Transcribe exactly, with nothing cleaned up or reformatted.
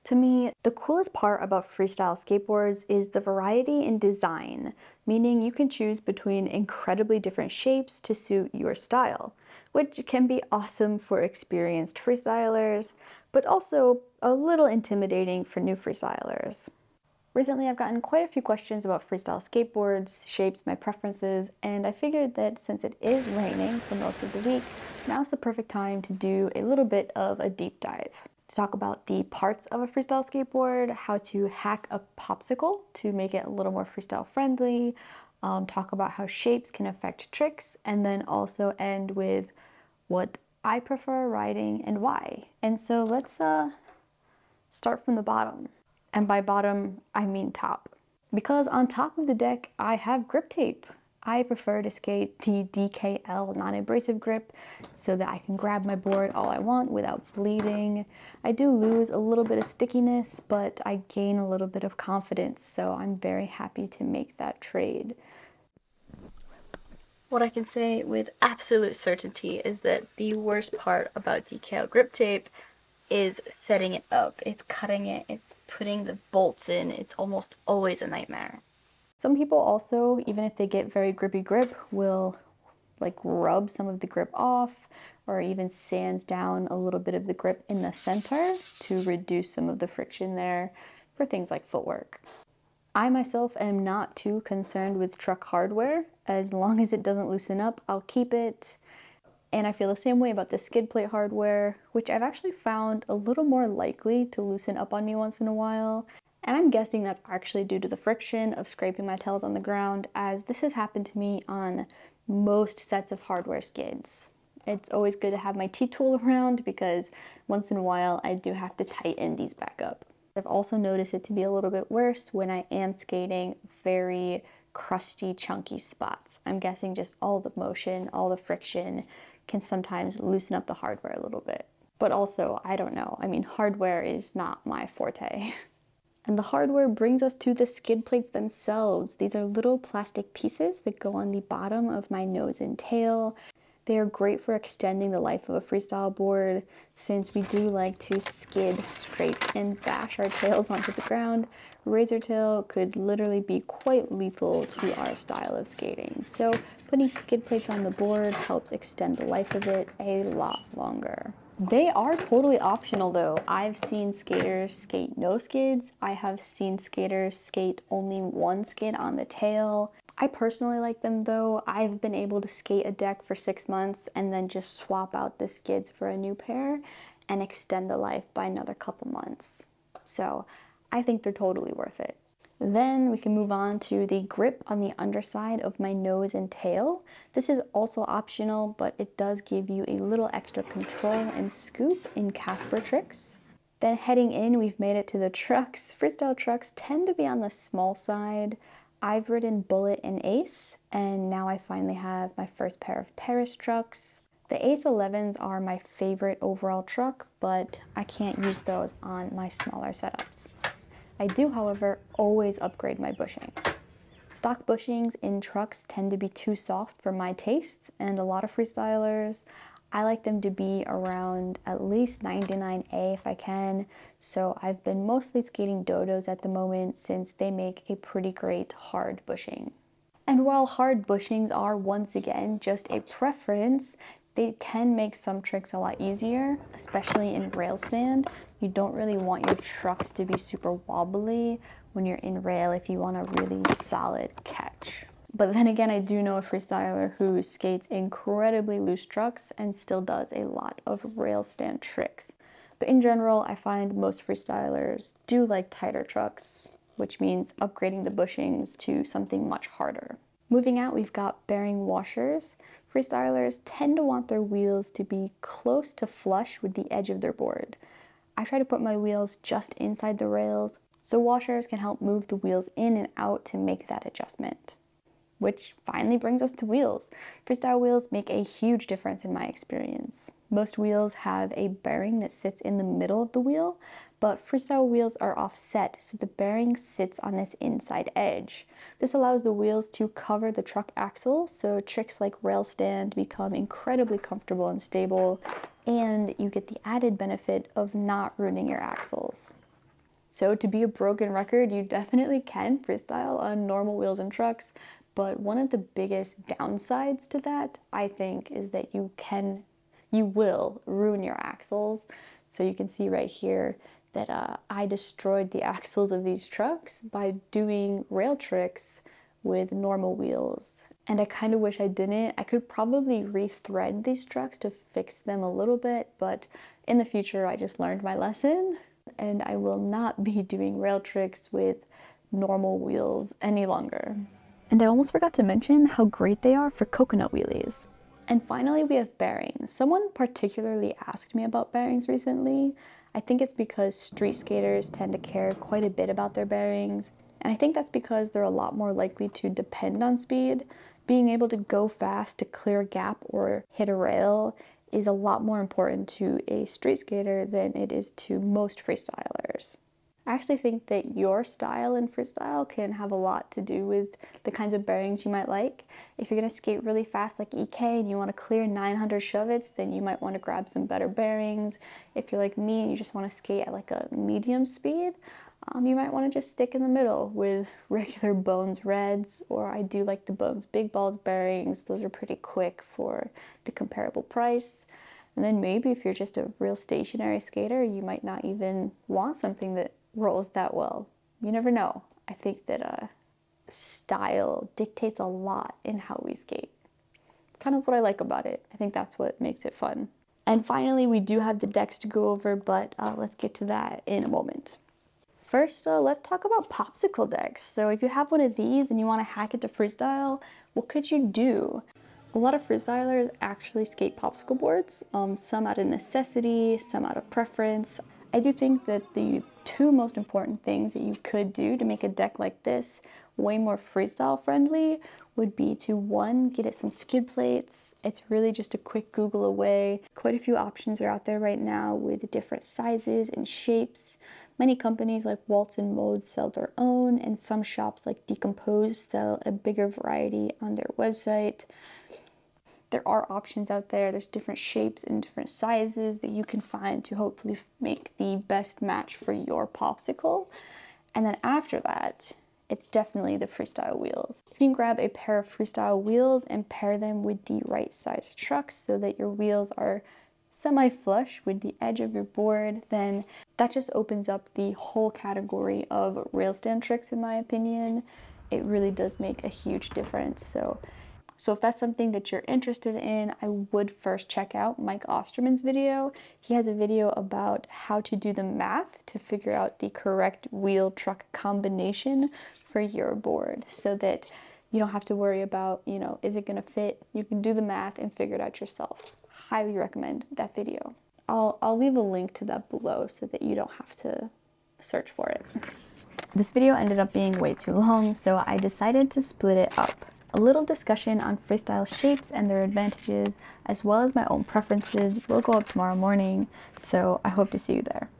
To me, the coolest part about freestyle skateboards is the variety in design, meaning you can choose between incredibly different shapes to suit your style, which can be awesome for experienced freestylers, but also a little intimidating for new freestylers. Recently, I've gotten quite a few questions about freestyle skateboards, shapes, my preferences, and I figured that since it is raining for most of the week, now's the perfect time to do a little bit of a deep dive. To talk about the parts of a freestyle skateboard, how to hack a popsicle to make it a little more freestyle friendly, um, talk about how shapes can affect tricks, and then also end with what I prefer riding and why. And so let's uh, start from the bottom. And by bottom, I mean top. Because on top of the deck, I have grip tape. I prefer to skate the D K L non-abrasive grip so that I can grab my board all I want without bleeding. I do lose a little bit of stickiness, but I gain a little bit of confidence, so I'm very happy to make that trade. What I can say with absolute certainty is that the worst part about D K L grip tape is setting it up. It's cutting it, it's putting the bolts in, it's almost always a nightmare. Some people also, even if they get very grippy grip, will like rub some of the grip off or even sand down a little bit of the grip in the center to reduce some of the friction there for things like footwork. I myself am not too concerned with truck hardware. As long as it doesn't loosen up, I'll keep it. And I feel the same way about the skid plate hardware, which I've actually found a little more likely to loosen up on me once in a while. And I'm guessing that's actually due to the friction of scraping my tails on the ground, as this has happened to me on most sets of hardware skids. It's always good to have my T-tool around because once in a while I do have to tighten these back up. I've also noticed it to be a little bit worse when I am skating very crusty, chunky spots. I'm guessing just all the motion, all the friction can sometimes loosen up the hardware a little bit. But also, I don't know, I mean, hardware is not my forte. And the hardware brings us to the skid plates themselves. These are little plastic pieces that go on the bottom of my nose and tail. They are great for extending the life of a freestyle board. Since we do like to skid, scrape, and bash our tails onto the ground, razor tail could literally be quite lethal to our style of skating. So putting skid plates on the board helps extend the life of it a lot longer. They are totally optional though. I've seen skaters skate no skids. I have seen skaters skate only one skid on the tail. I personally like them though. I've been able to skate a deck for six months and then just swap out the skids for a new pair and extend the life by another couple months. So I think they're totally worth it. Then we can move on to the grip on the underside of my nose and tail. This is also optional, but it does give you a little extra control and scoop in Casper tricks. Then heading in, we've made it to the trucks. Freestyle trucks tend to be on the small side. I've ridden Bullet and Ace, and now I finally have my first pair of Paris trucks. The Ace elevens are my favorite overall truck, but I can't use those on my smaller setups. I do, however, always upgrade my bushings. Stock bushings in trucks tend to be too soft for my tastes, and a lot of freestylers, I like them to be around at least ninety-nine A if I can, so I've been mostly skating Dodos at the moment since they make a pretty great hard bushing. And while hard bushings are once again just a preference, they can make some tricks a lot easier, especially in rail stand. You don't really want your trucks to be super wobbly when you're in rail if you want a really solid catch. But then again, I do know a freestyler who skates incredibly loose trucks and still does a lot of rail stand tricks. But in general, I find most freestylers do like tighter trucks, which means upgrading the bushings to something much harder. Moving out, we've got bearing washers. Freestylers tend to want their wheels to be close to flush with the edge of their board. I try to put my wheels just inside the rails, so washers can help move the wheels in and out to make that adjustment. Which finally brings us to wheels. Freestyle wheels make a huge difference in my experience. Most wheels have a bearing that sits in the middle of the wheel, but freestyle wheels are offset, so the bearing sits on this inside edge. This allows the wheels to cover the truck axle, so tricks like rail stand become incredibly comfortable and stable, and you get the added benefit of not ruining your axles. So to be a broken record, you definitely can freestyle on normal wheels and trucks, but one of the biggest downsides to that, I think, is that you can, you will ruin your axles. So you can see right here that uh, I destroyed the axles of these trucks by doing rail tricks with normal wheels. And I kind of wish I didn't. I could probably rethread these trucks to fix them a little bit, but in the future I just learned my lesson and I will not be doing rail tricks with normal wheels any longer. And I almost forgot to mention how great they are for coconut wheelies. And finally, we have bearings. Someone particularly asked me about bearings recently. I think it's because street skaters tend to care quite a bit about their bearings. And I think that's because they're a lot more likely to depend on speed. Being able to go fast to clear a gap or hit a rail is a lot more important to a street skater than it is to most freestylers. I actually think that your style in freestyle can have a lot to do with the kinds of bearings you might like. If you're going to skate really fast like E K and you want to clear nine hundred shove-its, then you might want to grab some better bearings. If you're like me and you just want to skate at like a medium speed, um, you might want to just stick in the middle with regular Bones Reds, or I do like the Bones Big Balls bearings. Those are pretty quick for the comparable price. And then maybe if you're just a real stationary skater, you might not even want something that rolls that well. You never know. I think that uh, style dictates a lot in how we skate. Kind of what I like about it. I think that's what makes it fun. And finally, we do have the decks to go over, but uh, let's get to that in a moment. First, uh, let's talk about popsicle decks. So if you have one of these and you want to hack it to freestyle, what could you do? A lot of freestylers actually skate popsicle boards, um, some out of necessity, some out of preference. I do think that the two most important things that you could do to make a deck like this way more freestyle friendly would be to, one, get it some skid plates. It's really just a quick Google away. Quite a few options are out there right now with different sizes and shapes. Many companies like Waltz and Modes sell their own, and some shops like Decompose sell a bigger variety on their website. There are options out there. There's different shapes and different sizes that you can find to hopefully make the best match for your popsicle. And then after that, it's definitely the freestyle wheels. You can grab a pair of freestyle wheels and pair them with the right size trucks so that your wheels are semi-flush with the edge of your board. Then that just opens up the whole category of rail stand tricks, in my opinion. It really does make a huge difference. So So if that's something that you're interested in, I would first check out Mike Osterman's video. He has a video about how to do the math to figure out the correct wheel truck combination for your board so that you don't have to worry about, you know, is it going to fit? You can do the math and figure it out yourself. Highly recommend that video. I'll, I'll leave a link to that below so that you don't have to search for it. This video ended up being way too long, so I decided to split it up. A little discussion on freestyle shapes and their advantages, as well as my own preferences, will go up tomorrow morning, so I hope to see you there.